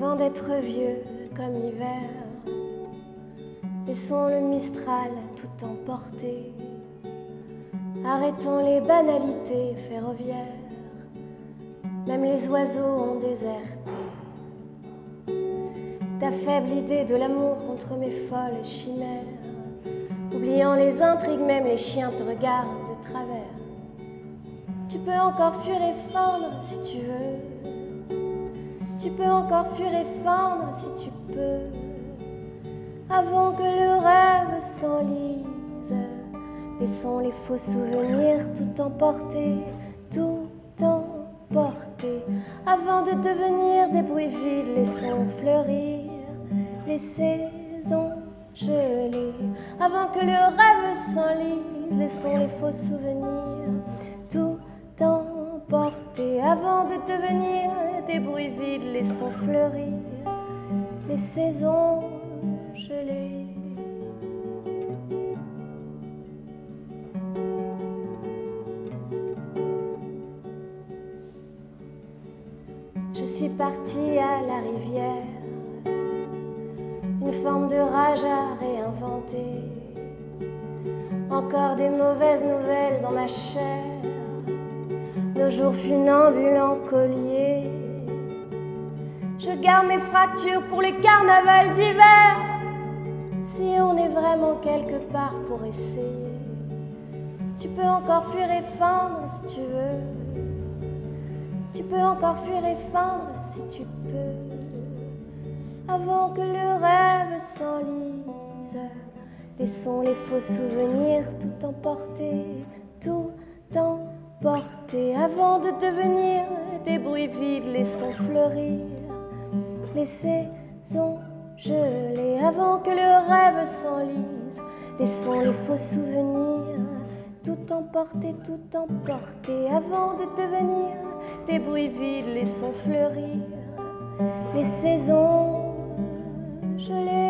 Avant d'être vieux comme l'hiver, laissons le Mistral tout emporter. Arrêtons les banalités ferroviaires, même les oiseaux ont déserté. Ta faible idée de l'amour contre mes folles chimères, oubliant les intrigues, même les chiens te regardent de travers. Tu peux encore fuir et fendre si tu veux. Tu peux encore fuir et fendre si tu peux, avant que le rêve s'enlise. Laissons les faux souvenirs tout emporter, tout emporter. Avant de devenir des bruits vides, laissons fleurir les saisons gelées. Avant que le rêve s'enlise, laissons les faux souvenirs tout emporter. Avant de devenir des bruits vides, laissons fleurir les saisons gelées. Je suis partie à la rivière, une forme de rage à réinventer. Encore des mauvaises nouvelles dans ma chair, nos jours funambules en collier. Je garde mes fractures pour les carnavals d'hiver, si on est vraiment quelque part pour essayer. Tu peux encore fuir et fendre si tu veux. Tu peux encore fuir et fendre si tu peux, avant que le rêve s'enlise. Laissons les faux souvenirs tout emporter, tout emporter. Avant de devenir des bruits vides, laissons fleurir les saisons gelées. Avant que le rêve s'enlise, laissons les faux souvenirs tout emporter, tout emporter. Avant de devenir des bruits vides, laissons fleurir les saisons gelées.